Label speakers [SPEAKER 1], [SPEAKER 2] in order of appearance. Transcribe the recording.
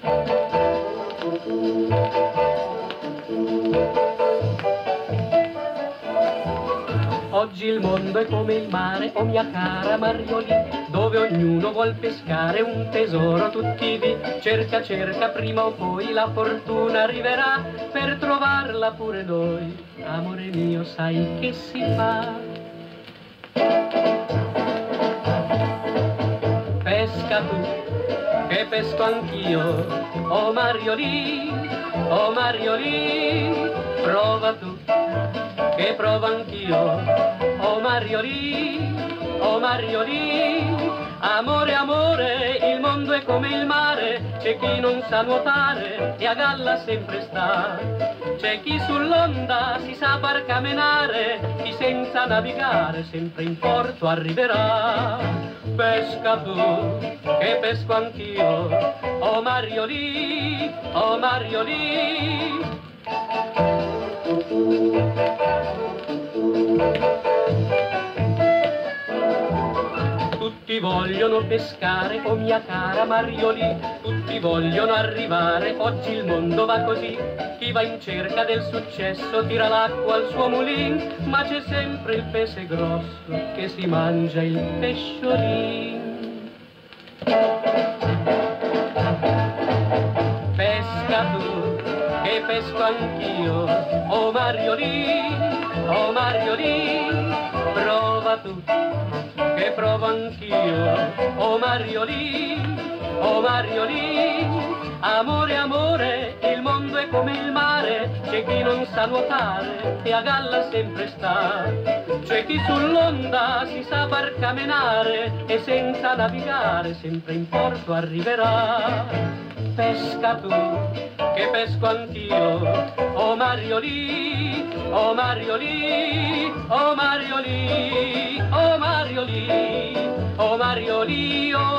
[SPEAKER 1] Oggi il mondo è come il mare, oh mia cara Marioli, dove ognuno vuol pescare un tesoro tutti vi. Cerca, cerca, prima o poi la fortuna arriverà per trovarla pure noi. Amore mio, sai che si fa? Pesca tu, che pesco anch'io, oh Marioli, prova tu, che provo anch'io, oh Marioli, amore, amore, il mondo è come il mare, c'è chi non sa nuotare e a galla sempre sta, c'è chi sull'onda si sa barcamenare, chi senza navigare sempre in porto arriverà. Pesca tu, che pesco anch'io, oh Marioli, Tutti vogliono pescare, oh mia cara Marioli, tutti vogliono arrivare, oggi il mondo va così, chi va in cerca del successo tira l'acqua al suo mulin, ma c'è sempre il pesce grosso che si mangia il pesciolin. Pesca tu, che pesco anch'io, oh Marioli, prova tu, che provo anch'io, oh Marioli, amore, amore, il mondo è come il mare, c'è chi non sa nuotare e a galla sempre sta, c'è chi sull'onda si sa barcamenare e senza navigare sempre in porto arriverà. Pesca tu, che pesco anch'io, oh Marioli, oh Marioli,